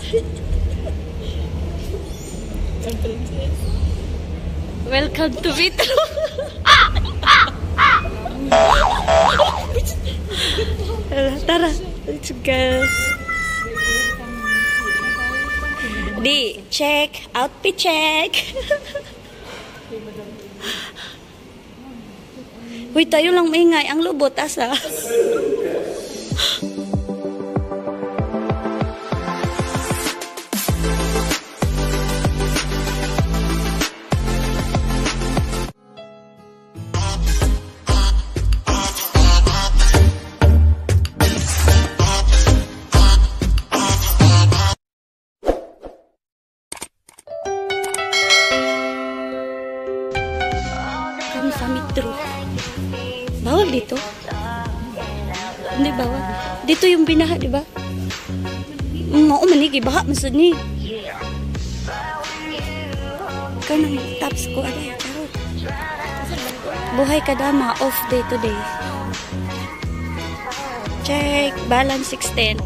Welcome to Vitro. Tara, let's go. Di, check. Outfit check. Uy, tayo lang maingay. Ang lubot, asa. Kami sa Metro. Bawal dito? Hindi bawal. Dito yung binaha, di ba? Oo, manigi. Baha, masud ni. Kanang tops ko. Aday, charot. Buhay ka dama. Off day today. Check. Balance 610.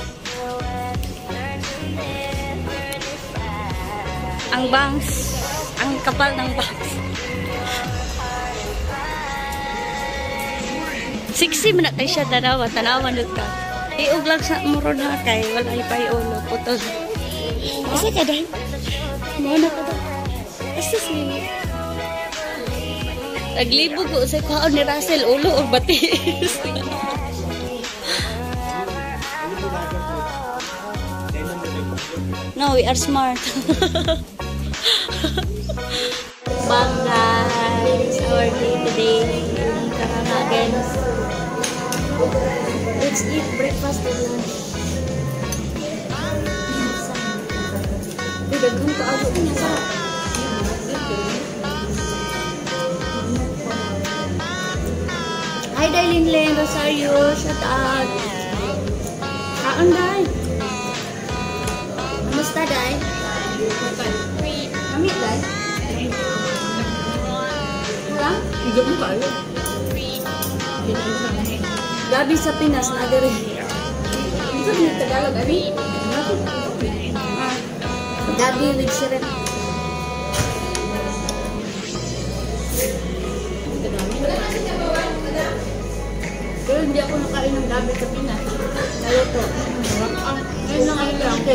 Ang bangs. Ang kapal ng bangs. Siksi man na tayo siya tanawa. Tanawa na ka. Iog lang sa muro na kay. Wala pa yung ulo. Putol. Asa ka dahil? Mana ka dahil? Asa siya? Naglibog ko sa kaon ni Russell. Ulo o batis. No, we are smart. Bangga. Our day today. Karamagan. Let's eat breakfast and lunch. Uy, daghang kaabo niya sa. Hi, Dailin Len, Rosario, shout out. Kaon, Day. Kamusta, Day? Kami, Day? Lang? Hindi mo kayo. Gabi sa Pinas na agad rin. Ito din yung Tagalog, Abi? Gabi with syrup. Pero hindi ako nakain ng gabi sa Pinas. Naluto. Ngayon lang ako lang.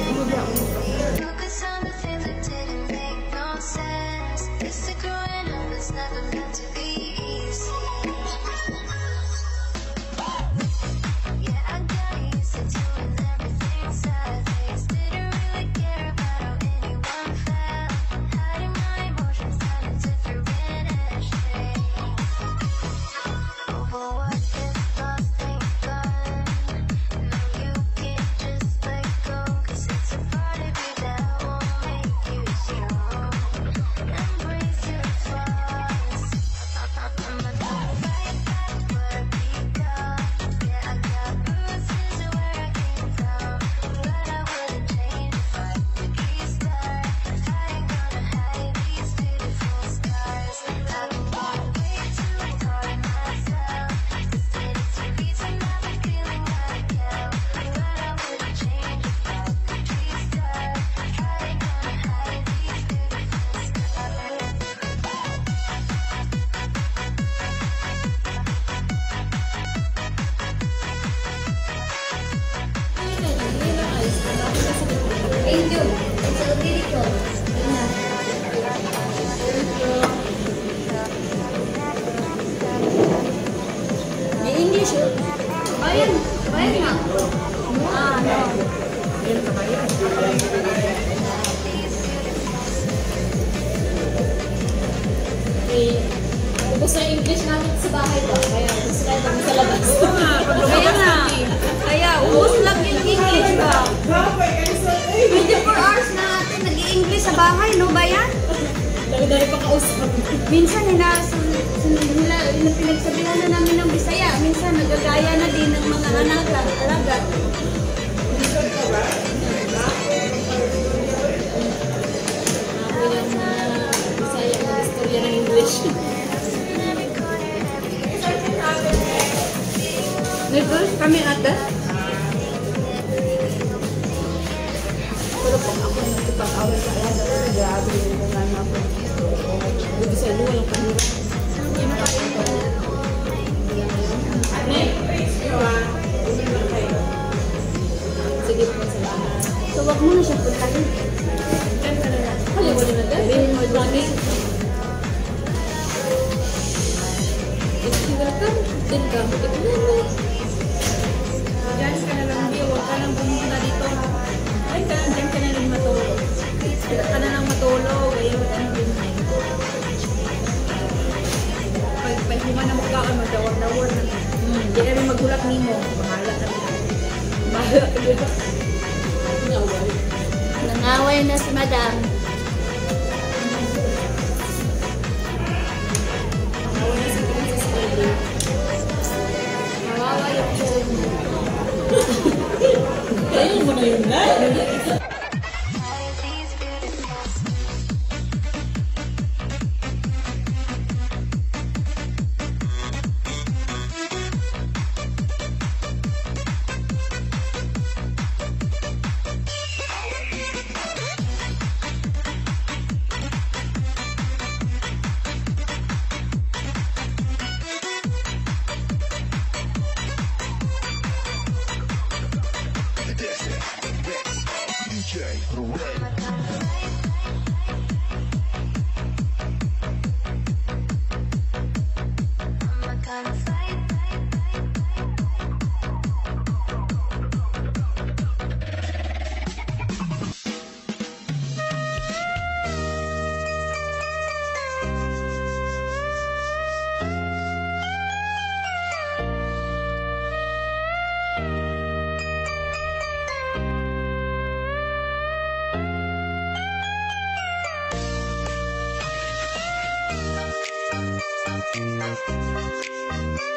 Thank you. It's so beautiful. May English yun. Bayan. Bayan nga. Ah, no. Yan ka bayan. Ubus na yung English namin sa bahay ba? Kaya gusto na namin sa labas. Kaya nga. Kaya ubus lang yung English ba? 24 hours na natin nag-i-English sa bahay, no ba yan? Dali-dali pa kausap. Minsan pinagsabihan na namin ng Bisaya. Minsan nagagaya na din ng mga alaga. Listen ka ba? Bilang Bisaya na istorya ng English. Neighbors, kami ate. Nagano ako. Dito sa luwa lang pahirap. Kinakain ko. Sige po, salamat. So, wag mo na siya puntahin. Wala na dahil. Welcome. Din ka. Diyan ka na lang, Bio. Huwag ka lang pumunta dito. Ay, diyan ka na lang matulog. Diyan ka na lang matulog. Ayaw ka na din. Pag human na mukha ka, magdawar-dawar na. Hindi na rin magulat nimo. Bahala ka na. Bahala ka na. Nangaway na si Madam. Ayun mo na yun, guys. Thank you.